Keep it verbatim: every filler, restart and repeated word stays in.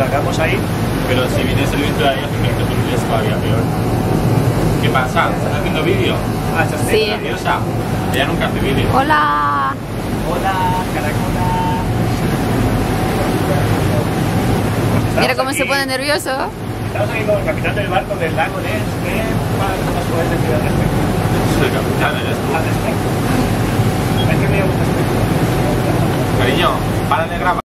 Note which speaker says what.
Speaker 1: salgamos ahí.
Speaker 2: Pero si vienes el viento de ahí, creo que tú es todavía peor. ¿Qué pasa? ¿Estás haciendo vídeo?
Speaker 1: Ah, ¿estás
Speaker 3: Sí.
Speaker 2: Graciosa. Ella nunca hace vídeo.
Speaker 3: Hola.
Speaker 1: Hola, caracola.
Speaker 3: Mira cómo se pone nervioso.
Speaker 1: Estamos aquí con el capitán del barco del lago Ness. ¿Qué más puedes decir al respecto?
Speaker 2: Soy capitán, eres tú.
Speaker 1: Al respecto. Es que me gusta.
Speaker 2: Cariño, para de grabar.